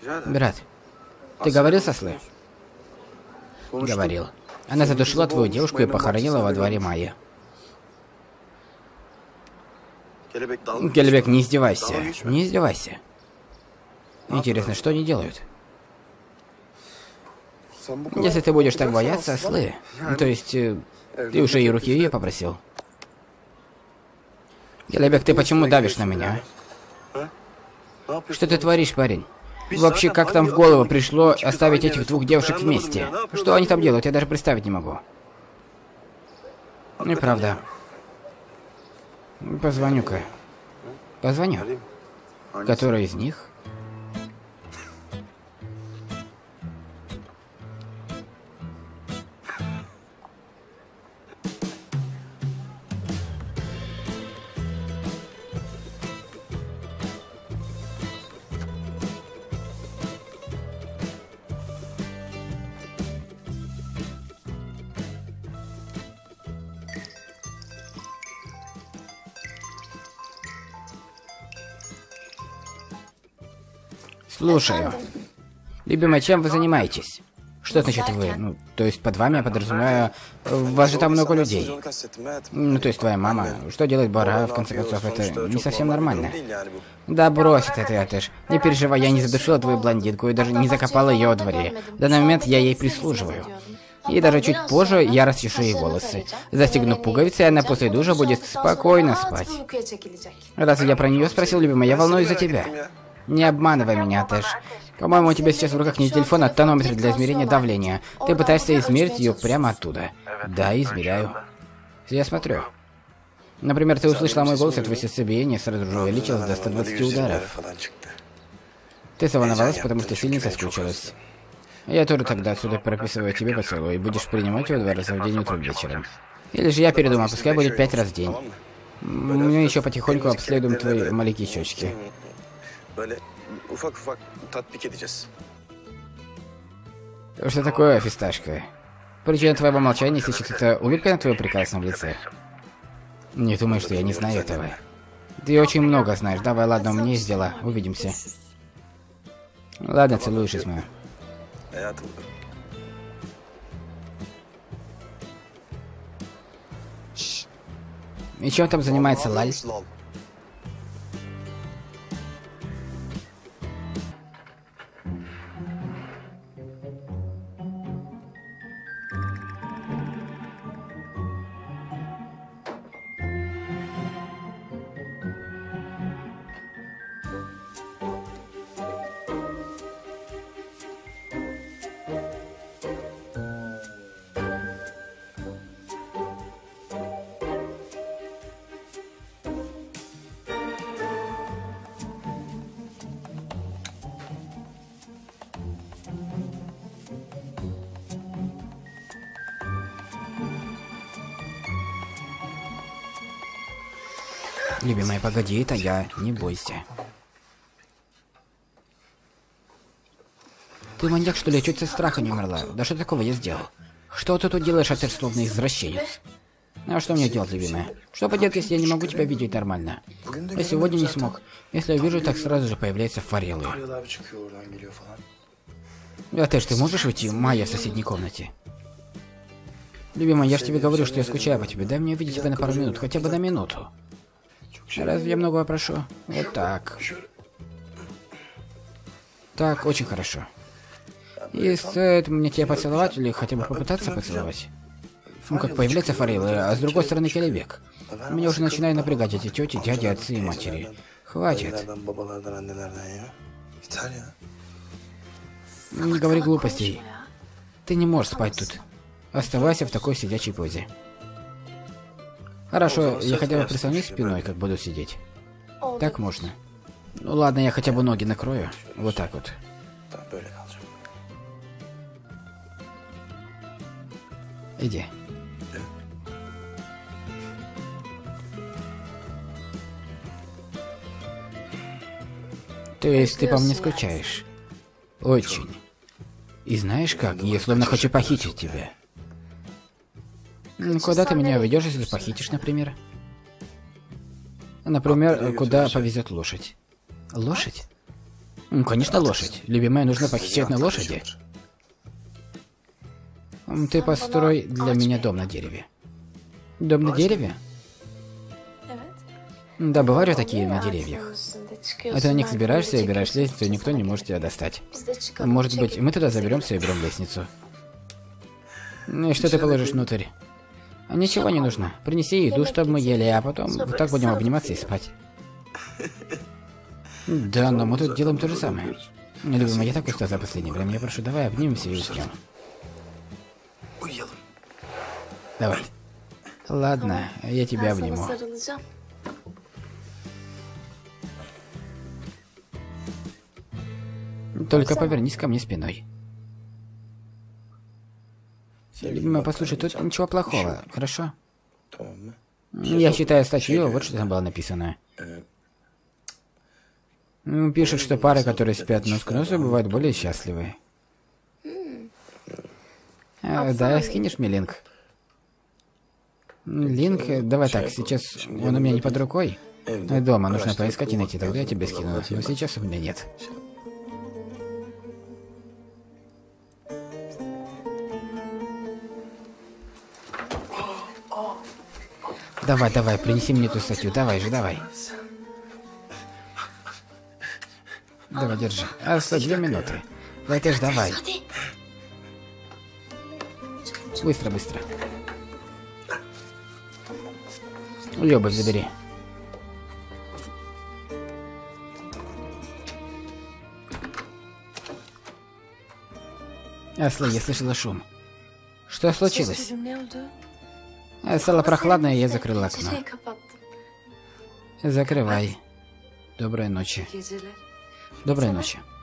Брат, ты говорил со Слэ? Говорил. Она задушила твою девушку и похоронила во дворе Майи. Келебек, не издевайся. Не издевайся. Интересно, что они делают? Если ты будешь так бояться Слы, то есть, ты уже и руки ее попросил. Келебек, ты почему давишь на меня? Что ты творишь, парень? Вообще, как там в голову пришло оставить этих двух девушек вместе? Что они там делают, я даже представить не могу. Неправда. Позвоню-ка. Позвоню. Который из них? Слушаю. Любимая, чем вы занимаетесь? Что значит вы? Ну, то есть под вами я подразумеваю... Вас же там много людей. Ну, то есть твоя мама. Что делает Бара, в конце концов, это не совсем нормально. Да брось это, Атеш. Не переживай, я не задушила твою блондинку и даже не закопала ее во дворе. В данный момент я ей прислуживаю. И даже чуть позже я расчешу ей волосы. Застегну пуговицы, и она после душа будет спокойно спать. Разве я про нее спросил, любимая? Я волнуюсь за тебя. Не обманывай меня, Тэш. По-моему, у тебя сейчас в руках не телефон, а тонометр для измерения давления. Ты пытаешься измерить ее прямо оттуда. Да, измеряю. Я смотрю. Например, ты услышала мой голос, и твое сердцебиение сразу же увеличилось до 120 ударов. Ты заволновалась, потому что сильно соскучилась. Я тоже тогда отсюда прописываю тебе поцелуй, и будешь принимать его 2 раза в день утром вечером. Или же я передумал, пускай будет 5 раз в день. Мы еще потихоньку обследуем твои маленькие щечки. Что такое, фисташка? Причина твоего молчания сейчас это улыбка на твоем прекрасном лице. Не думай, что я не знаю этого. Ты очень много знаешь. Давай, ладно, у меня есть дела. Увидимся. Ладно, целуешь, Исма. И чем там занимается Лаль? Любимая, погоди, это я. Не бойся. Ты маньяк, что ли? Я чуть со страха не умерла. Да что такого я сделал? Что ты тут делаешь, Атеш, словно извращенец? А что мне делать, любимая? Что поделать, если я не могу тебя видеть нормально? Я сегодня не смог. Если я вижу, так сразу же появляются форелы. Атеш, ты можешь уйти? Майя в соседней комнате. Любимая, я же тебе говорю, что я скучаю по тебе. Дай мне увидеть тебя на пару минут, хотя бы на минуту. Разве я многого прошу? Вот так. Так, очень хорошо. И стоит мне тебя поцеловать или хотя бы попытаться поцеловать? Ну, как появляются форелы, а с другой стороны Келебек. Меня уже начинают напрягать эти тети, дяди, отцы и матери. Хватит. Не говори глупостей. Ты не можешь спать тут. Оставайся в такой сидячей позе. Хорошо, я хотя бы прислонюсь спиной, как буду сидеть. Так можно. Ну ладно, я хотя бы ноги накрою. Вот так вот. Иди. То есть ты по мне скучаешь? Очень. И знаешь как, я словно хочу похитить тебя. Куда ты меня ведешь, если похитишь, например? Например, куда повезет лошадь. Лошадь? Конечно, лошадь. Любимая, нужно похищать на лошади. Ты построй для меня дом на дереве. Дом на дереве? Да, бывают такие на деревьях. А ты на них забираешься и убираешь лестницу, и никто не может тебя достать. Может быть, мы туда заберемся и уберем лестницу. Ну и что ты положишь внутрь? Ничего не нужно. Принеси еду, чтобы мы ели, а потом вот так будем обниматься и спать. Да, но мы тут делаем то же самое. Любимая, я так устал за последнее время. Я прошу, давай обнимемся и уснем. Давай. Ладно, я тебя обниму. Только повернись ко мне спиной. Любимая, послушай, тут ничего плохого, хорошо? Я читаю статью, вот что там было написано. Пишут, что пары, которые спят нос к носу, бывают более счастливы. Да, скинешь мне линк? Линк? Давай так, сейчас он у меня не под рукой. Дома нужно поискать и найти, тогда я тебе скину. Но сейчас у меня нет. Давай, давай, принеси мне эту статью. Давай же, давай. Давай, держи. Стой, 2 минуты. Давай, ты ж давай. Быстро, быстро. Любовь забери. Аслы, я слышала шум. Что случилось? Стало прохладно, и я закрыл окно. Закрывай. Доброй ночи. Доброй ночи.